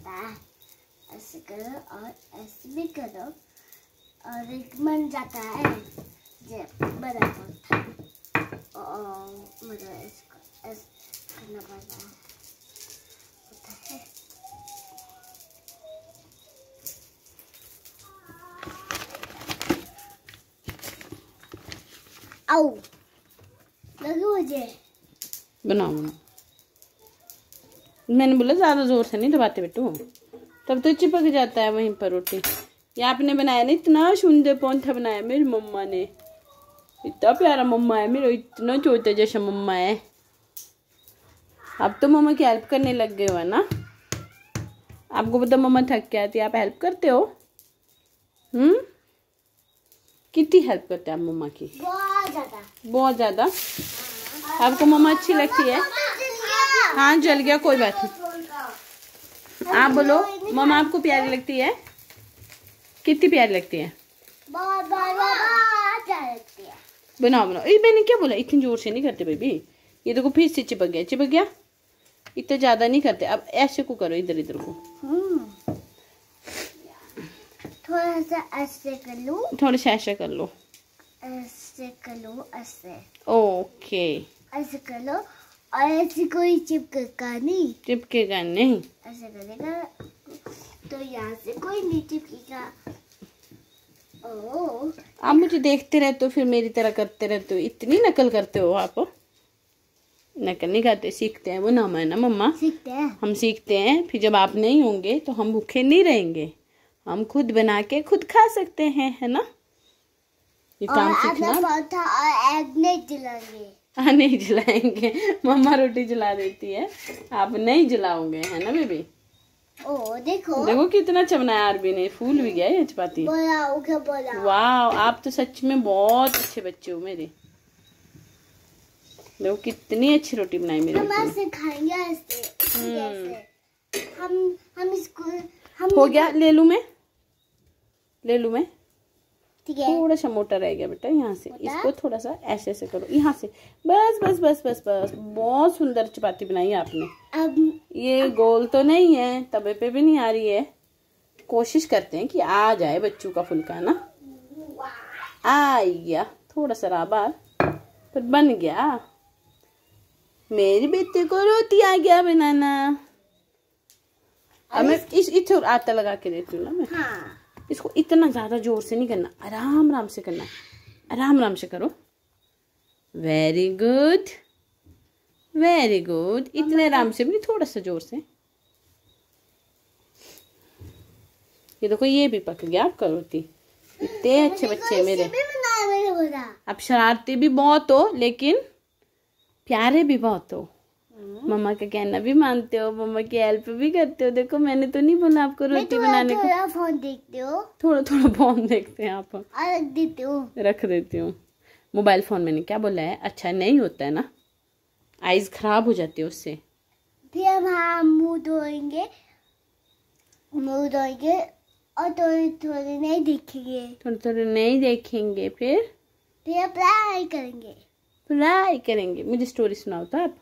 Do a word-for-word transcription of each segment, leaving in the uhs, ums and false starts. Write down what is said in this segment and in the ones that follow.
जाता है, ऐसे करो और ऐसे भी करो और एक बन जाता है जब बड़ा होता है और मतलब इसको ऐसे करना पड़ता है होता है। आओ लगो मुझे बनाओ बनाओ। मैंने बोला ज्यादा जोर से नहीं दबाते बेटू, तब तो चिपक जाता है वहीं पर रोटी। ये आपने बनाया ना, इतना सुंदर पौंथा बनाया मेरी मम्मा ने, इतना प्यारा मम्मा है मेरा, इतना छोटा जैसा मम्मा है। अब तो मम्मा की हेल्प करने लग गए हो ना। आपको पता मम्मा थक के आती है, आप हेल्प करते हो? हम्म कितनी हेल्प करते हैं आप मम्मा की? बहुत ज्यादा बहुत ज्यादा। आपको मम्मा अच्छी लगती है? हाँ जल गया, कोई बात नहीं। आप बोलो मम्मा आपको प्यारी लगती है? कितनी प्यारी लगती है? बहुत बहुत बहुत प्यारी लगती है। बनाओ बनाओ। ये मैंने क्या बोला, इतनी जोर से नहीं करते बेबी। ये देखो फिर से चिपक गया, चिपक गया। इतना ज्यादा नहीं करते। अब ऐसे को करो, इधर इधर को। थोड़ा सा ऐसे कर लो, थोड़ा सा ऐसे कर लो, ऐसे कर लो, ऐसे ओके ऐसे कर लो। और ऐसे कोई चिपकेगा नहीं, चिपकेगा नहीं। ऐसे करेगा तो यहाँ से कोई नहीं चिपकेगा। ओह आप मुझे देखते रहते हो, फिर मेरी तरह करते रहते हो, इतनी नकल करते हो आप। नकल नहीं करते, सीखते हैं वो नाम है ना मम्मा, सीखते हैं हम सीखते हैं। फिर जब आप नहीं होंगे तो हम भूखे नहीं रहेंगे, हम खुद बना के खुद खा सकते हैं, है ना। ये काम सीखना। और एग नहीं जलाएंगे। हाँ नहीं जलाएंगे, मम्मा रोटी जला देती है, आप नहीं जलाओगे, है ना बेबी। ओ देखो देखो कितना चमना है आरबी ने, फूल भी गया ये चपाती। बोला ओके बोला। वाह आप तो सच में बहुत अच्छे बच्चे हो मेरे। देखो कितनी अच्छी रोटी बनाई मेरी। हम ऐसे खाएंगे ऐसे जैसे हम हम इसको हम हो गया। ले लूं मैं, ले लूं मैं। ठीक है थोड़ा सा मोटा रह गया बेटा, यहाँ से इसको थोड़ा सा ऐसे ऐसे करो, यहाँ से बस बस बस बस बस। बहुत सुंदर चपाती बनाई आपने। अब ये गोल तो नहीं है, तवे पे भी नहीं आ रही है। कोशिश करते हैं कि आ जाए बच्चों का फुल्का ना। आ गया, थोड़ा सा रहा बार, पर बन गया। मेरी बेटे को रोटी आ गया बनाना। अब मैं इस इधर आटा लगा के देती हूँ ना मैं। हाँ इसको इतना ज्यादा जोर से नहीं करना, आराम आराम से करना, आराम आराम से करो। Very good very good. इतने आराम से भी नहीं, थोड़ा सा जोर से। ये देखो ये भी पक गया आपका रोटी। इतने अच्छे बच्चे मेरे। अब शरारती भी बहुत हो लेकिन प्यारे भी बहुत हो। मम्मा का कहना भी मानते हो, मम्मा की हेल्प भी करते हो। देखो मैंने तो नहीं बोला आपको रोटी बनाने को। थोड़ा फोन देखते हो, थोड़ा थोड़ा फोन देखते हैं आप। रख देते हो, रख देती हूँ। मोबाइल फोन मैंने क्या बोला है, अच्छा नहीं होता है ना, आईज खराब हो जाती है उससे। फिर हम हाँ मुंह धोएंगे, मुंह धोएंगे और थोड़ी थोड़ी नहीं देखेंगे, थोड़े थोड़े नहीं देखेंगे, फिर फिर पढ़ाई करेंगे, पढ़ाई करेंगे। मुझे स्टोरी सुनाओ तो आप।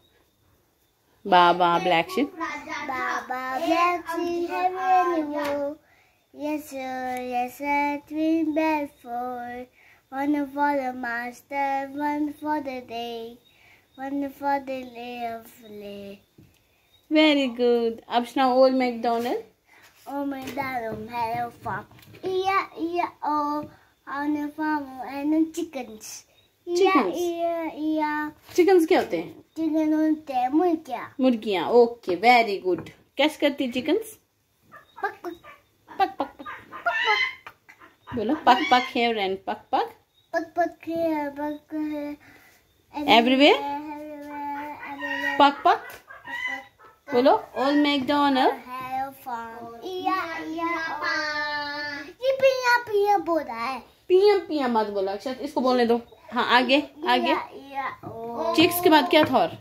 Baa baa black sheep, baa baa black sheep have animal, yes sir, yes sir, twin bed for, one for the master, one for the day, one for the day of play. Very good. अब सुनाओ old MacDonald. Oh my darling, hello farm, yeah yeah oh, on the farm and the chickens. Chickens? Yeah yeah chickens क्या होते हैं? Chicken होते हैं मुर्गियाँ। मुर्गियाँ, okay very good. कैसे करती चिकन्स? पक पक पक पक पक पक। बोलो पक पक हेयर एंड पक पक पक पक है पक है एवरीवेयर। everywhere पक पक बोलो old MacDonald. hello farm, yeah yeah oh, ये पिया पिया बोल रहा है। पिया पिया मत बोलो अक्षत, इसको बोलने दो। हाँ आगे आगे। Yeah, yeah, oh. चिक्स के बाद क्या था और?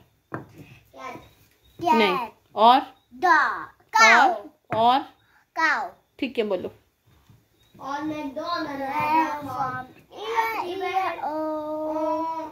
Cat, नहीं और dog, cow, और और cow. ठीक है बोलो। On McDonald's, hello farm, yeah yeah oh,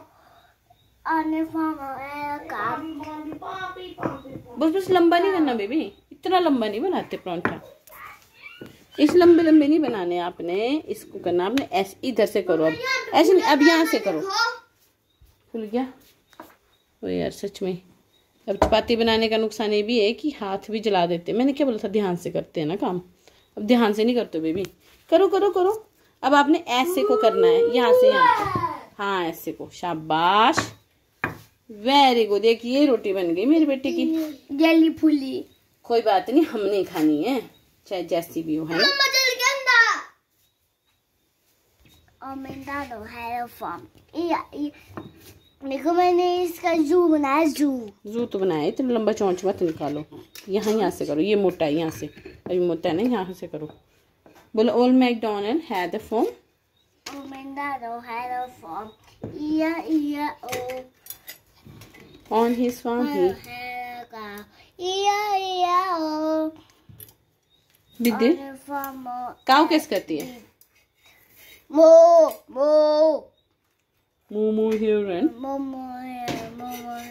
on the farm, hello cow. बस बस लंबा नहीं करना बेबी, इतना लंबा नहीं बनाते परांठा, इस लंबे लंबे नहीं बनाने आपने, इसको करना आपने ऐसे, इधर से करो, अब ऐसे नहीं, अब यहाँ से करो। खुल गया ओ यार सच में। अब चपाती बनाने का नुकसान ये भी है कि हाथ भी जला देते। मैंने क्या बोला था, ध्यान से करते हैं ना काम, अब ध्यान से नहीं करते बेबी। करो करो करो। अब आपने ऐसे को करना है, यहाँ से यहाँ तक, हाँ ऐसे को, शाबाश, वेरी गुड। एक ये रोटी बन गई मेरी बेटी की, जली फुली। कोई बात नहीं, हमने खानी है चाहे जैसी भी हो, है ना। देखो मैंने इसका जू बनाया, जू जू तो बनाया, इतना लंबा चौंच मत निकालो, यहाँ यहाँ से करो, ये मोटा है यहाँ से, अभी मोटा है ना, यहाँ से करो। बोलो old McDonald had a farm, old McDonald had a farm, या या ओ on his farm he या या ओ did it, काऊ कैसे करती है, मो मो moo moo here and moo moo moo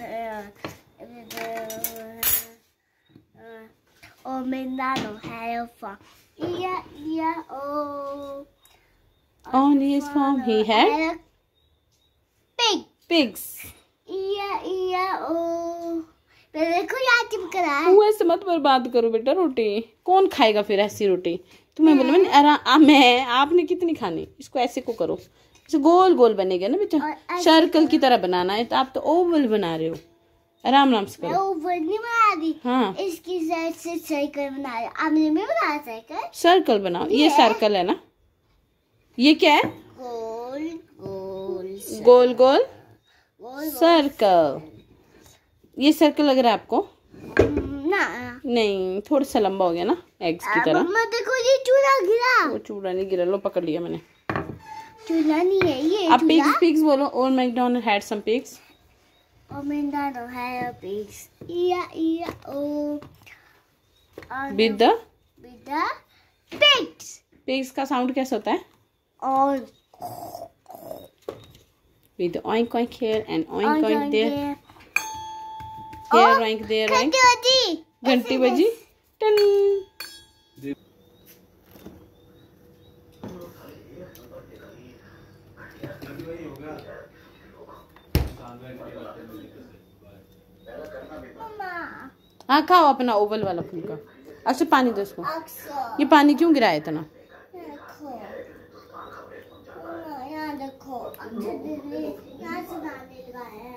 old McDonald had a farm, या या ओ on his farm he had pig pigs। या या ओ मेरे को याद चिपका रहा है। वो ऐसे मत बर्बाद करो बेटा, रोटी कौन खाएगा फिर ऐसी रोटी। तुम्हें बोला मैंने, अरा मैं, आपने कितनी खानी, इसको ऐसे को करो, इसे गोल गोल बनेगा ना बेटा, सर्कल की तरह बनाना है, तो आप तो ओवल बना रहे हो, आराम आराम से करो। ओवल नहीं बना दी, हाँ इसकी साइड से सर्कल बना रहा, आपने भी बनाया सर्कल, सर्कल बनाओ, ये सर्कल है ना, ये क्या है, गोल गोल गोल गोल गोल सर्कल। ये सर्कल लग रहा है आपको, ना नहीं थोड़ा सा लंबा हो गया ना, एग्स की तरह। मम्मा देखो ये चूड़ा गिरा, वो चूड़ा नहीं गिरा, लो पकड़ लिया मैंने, चूड़ा नहीं है ये, अब पिग्स पिग्स बोलो, old McDonald had some pigs, old McDonald had a pigs, ya या oh with the with the pigs. Pigs का साउंड कैसा होता है, और with oink oink here and oink oink there, there, here oink there oink, घंटी बजी, ton. हाँ खाओ अपना ओवल वाला फुल्का। अच्छा पानी दो उसको, ये पानी क्यों गिराया इतना, यहाँ देखो, यहाँ से नाने लगा है।